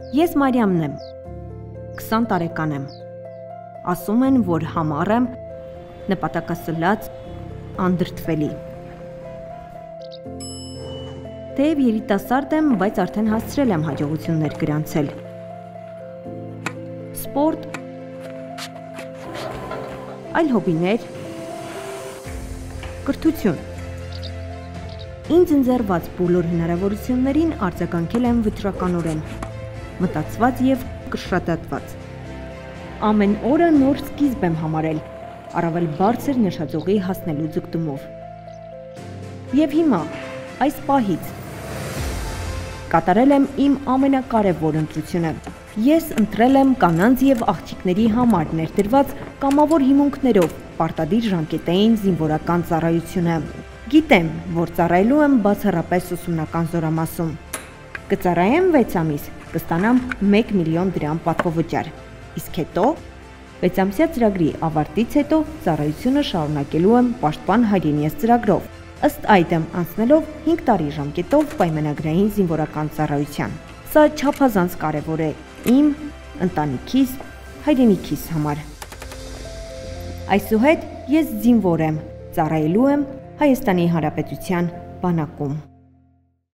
Ես Մարիամն եմ, 20 տարեկան եմ, ասում են, որ համառ եմ, նպատակասլաց, անդրդվելի։ Թեև երիտասարդ եմ, բայց արդեն հասցրել եմ հաջողություններ գրանցել։ Սպորտ, այլ հոբիներ, կրթություն։ Ինձ ընձեռված բոլոր հնարավորություններին արձագանքել եմ վճռականորեն, մտածված և կշռադատված։ Ամեն օրը նոր սկիզբ եմ համարել, առավել բարձր նշաձողի հասնելու ձգտումով։ Եվ հիմա, այս պահից, կատարել եմ իմ ամենակարևոր ընտրությունը։ Ես ընտրել եմ կանանց և աղջիկների համար ներդրված կամավոր հիմունքներով պարտադիր ժամկետային զինվորական ծառայությունը։ Գիտեմ, որ ծառայելու եմ բացառապես ուսումնական զորամասում։ Կծառայեմ 6 ամիս, կստանամ 1 միլիոն դրամ պատվովճար, իսկ հետո 6 ամսյա ծրագրի ավարտից հետո ծառայությունը շարունակելու եմ պաշտպան հայրենիես ծրագրով, ըստ այդմ անցնելով 5 տարի ժամկետով պայմանագրային զինվորական ծառայության։ Սա չափազանց կարևոր է իմ, ընտանիքիս, հայրենիքիս համար։ Այսուհետ ես զինվոր եմ, ծառայելու եմ Հայաստանի Հանրապետության բանակում։